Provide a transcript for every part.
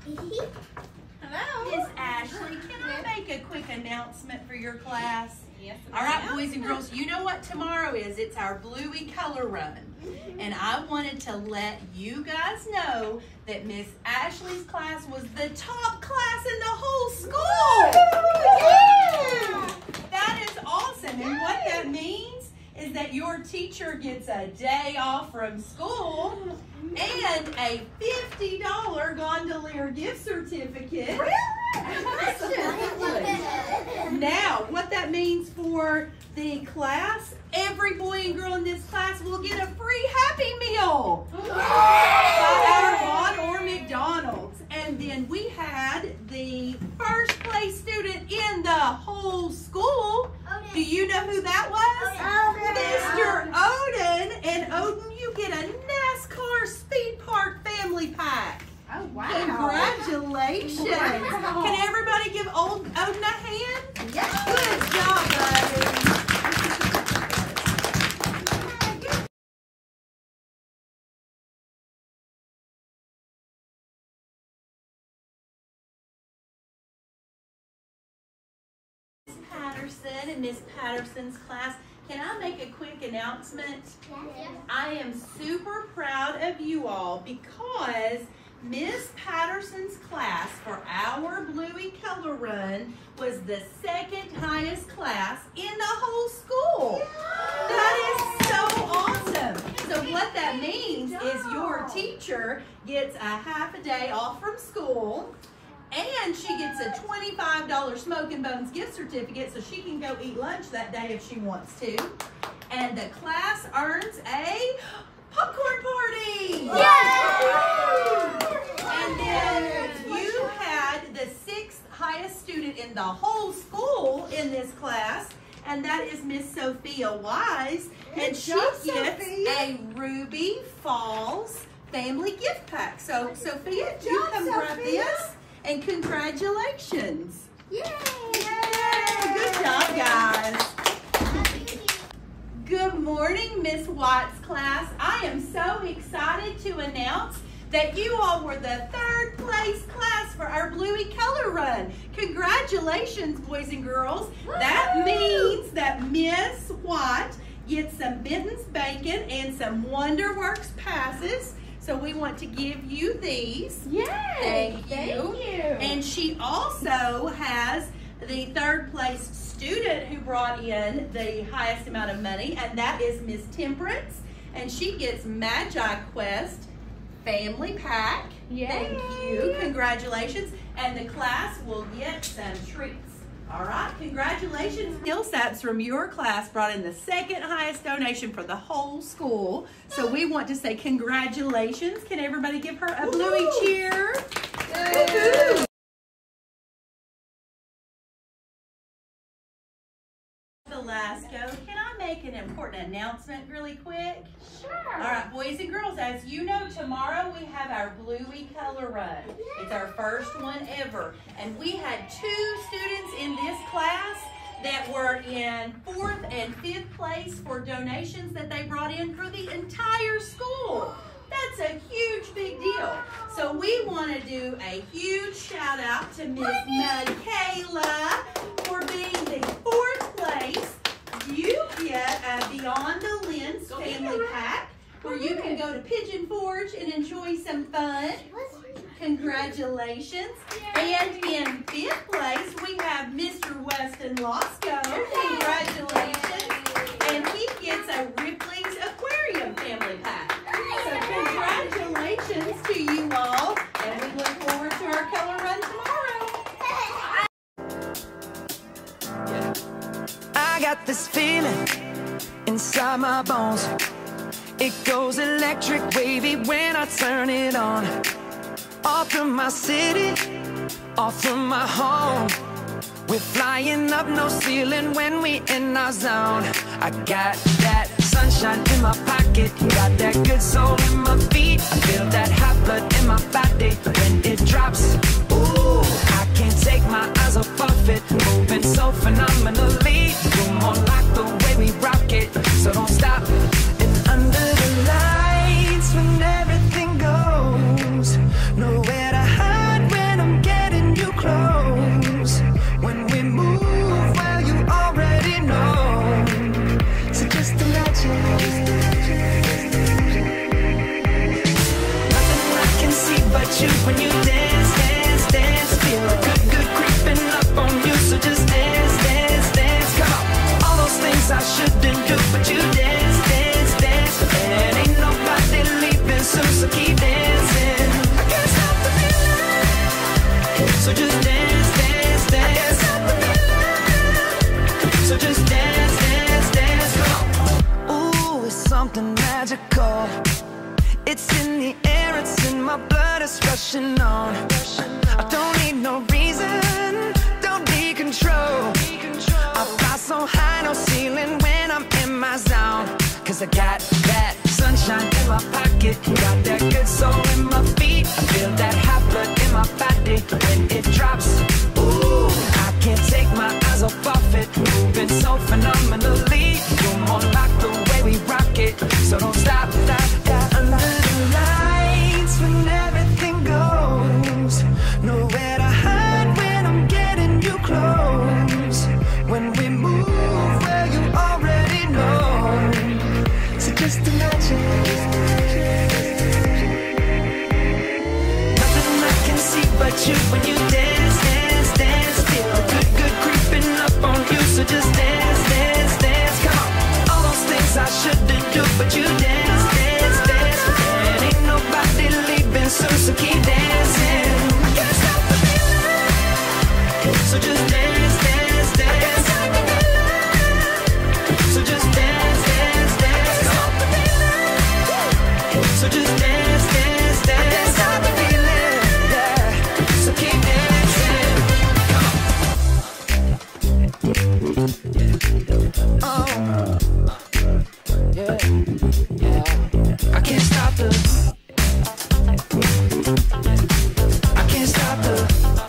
Hello. Miss Ashley, can I make a quick announcement for your class? Yes. All right, boys and girls, you know what tomorrow is. It's our Bluey Color Run. And I wanted to let you guys know that Miss Ashley's class was the top class in the whole school. Yeah. That is awesome. And what that means is that your teacher gets a day off from school and a $50 Gondolier gift certificate. Now, what that means for the class, every boy and girl in this class will get a free Happy Meal by our Vaughn or McDonald's. And then we had the first place student in the whole school. Do you know who that was? Mr. Odin. And Odin, you get a NASCAR Speed Park family pack. Oh, wow. Congratulations. Wow. Can everybody give Odin a hand? Yeah. Good job, buddy. Miss Patterson and Miss Patterson's class, can I make a quick announcement? Yes. I am super proud of you all because Miss Patterson's class for our Bluey Color Run was the second highest class in the whole school. That is so awesome. So what that means is your teacher gets a half a day off from school, and she gets a $25 Smoking Bones gift certificate so she can go eat lunch that day if she wants to. And the class earns a popcorn party! Yay! And then you had the 6th highest student in the whole school in this class, and that is Miss Sophia Wise. And she gets a Ruby Falls family gift pack. So Sophia, you come grab this, and congratulations. Yay! Yay! Good job, guys. Good morning, Miss White's class. I am so excited to announce that you all were the 3rd place class for our Bluey Color Run. Congratulations, boys and girls. That means that Miss White gets some Benton's Bacon and some WonderWorks passes. So we want to give you these. Yay! Thank you. And she also has the 3rd place student who brought in the highest amount of money, and that is Miss Temperance. And she gets Magi Quest family pack. Yay. Thank you. Congratulations. And the class will get some treats. All right, congratulations. Millsaps from your class brought in the 2nd highest donation for the whole school. So we want to say congratulations. Can everybody give her a Bluey cheer? Woo-hoo. Velasco, can I make an important announcement really quick? Sure. All right, boys and girls, as you know, tomorrow we have our Bluey Color Run. It's our first one ever. And we had 2 students in this class that were in 4th and 5th place for donations that they brought in for the entire school. That's a huge big deal. So we want to do a huge shout out to Miss Michaela for being the 4th place. You get a Beyond the Lens family pack where you can go to Pigeon Forge and enjoy some fun. Congratulations. And in 5th place, we have Mr. Weston Losco. Congratulations. And he gets a Ripley's Aquarium family pack. So congratulations to you all. And we look forward to our color run tomorrow. I got this feeling inside my bones. It goes electric wavy when I turn it on. Off from my city, off from my home. We're flying up, no ceiling when we in our zone. I got that sunshine in my pocket, got that good soul in my feet. I feel that hot blood in my body when it drops. Ooh, I can't take my eyes off of it, moving so phenomenally. You're more like the way we rock it, so don't stop. And under the lights when everything goes, nowhere to hide when you when you dance, dance, dance. Feel a good, good creeping up on you, so just dance, dance, dance. Come on. All those things I shouldn't do, but you dance, dance, dance. And ain't nobody leaving soon, so keep dancing. I can't stop the feeling, so just dance, dance, dance. I can't stop the feeling, so just dance, dance, dance. Come on. Ooh, it's something magical. It's in the air, it's in my blood, it's rushing on. I don't need no reason, don't need control. I fly so high, no ceiling when I'm in my zone. Cause I got that sunshine in my pocket, got that good soul in my feet. I feel that hot blood in my body when it drops. Ooh, I can't take my eyes off of it, moving so phenomenally. You're more like the way we rock it, so don't stop, stop, stop. Under the lights when everything goes, nowhere to hide when I'm getting you close. When we move where you already know, so just imagine. Nothing I can see but you when you dance, dance, dance. Feel a good, good creeping up on you, so just dance, dance, dance. Come on. All those things I shouldn't do, but you dance, dance, dance. And ain't nobody leaving soon, so keep dancing. I can't stop the feeling, so just dance, dance, dance. So just dance, dance, dance. So just dance, dance, dance. I can't stop the feeling, yeah. So keep dancing. Oh, yeah, yeah. I can't stop the. I can't stop the.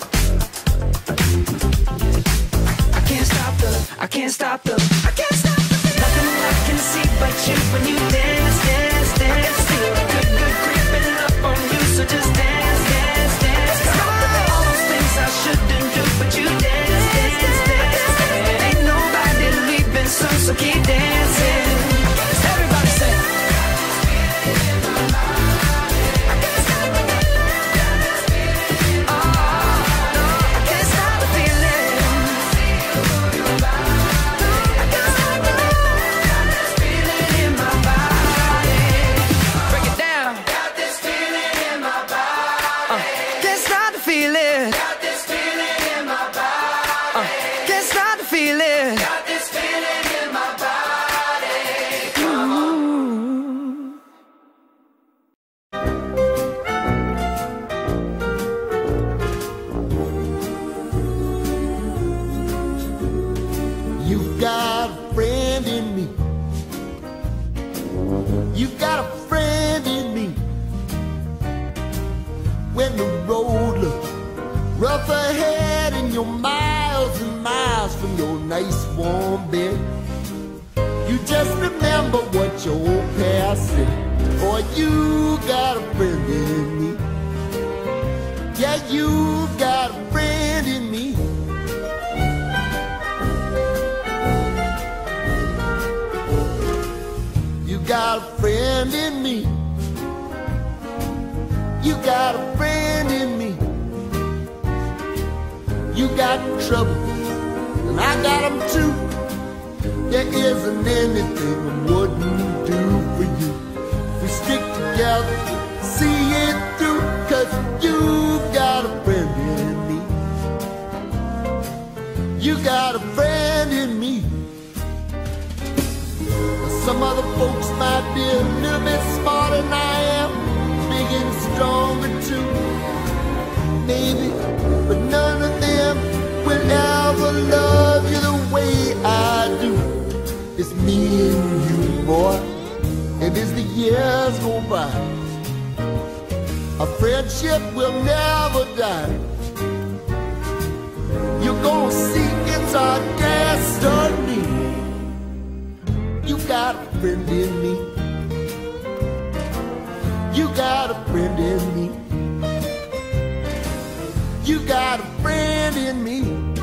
I can't stop the. I can't stop the. I can't stop the. Nothing I can see but you when you dance, dance, dance. Feel a good, good creeping up on you, so just dance, dance, dance. Come on. All those things I shouldn't do, but you dance, dance, dance. And ain't nobody leaving soon, so keep dancing. Everybody say. I can't stop the feeling. Oh, no, I can't stop the feeling. I can't stop the feeling in my body. Break it down. Got this feeling in my body. Can't stop the feeling. Got this feeling in my body. Can't stop the feeling. Got this feeling in my body. You got a friend in me. You got a friend in me. When the road looks rough ahead and you're miles and miles from your nice warm bed, you just remember what your old past said. Boy, you got a friend in me. Yeah, you got a friend in me. You got a friend in me. You got a friend in me. You got trouble, and I got them too. There isn't anything I wouldn't do for you. We stick together, see it through, 'cause you got a friend in me. You got a friend in me. Some other folks might be a little bit smarter than I am, big and stronger too, maybe, but none of them will ever love you the way I do. It's me and you, boy, and as the years go by, our friendship will never die. You're gonna see it's our destiny. You got a friend in me. You got a friend in me. You got a friend in me.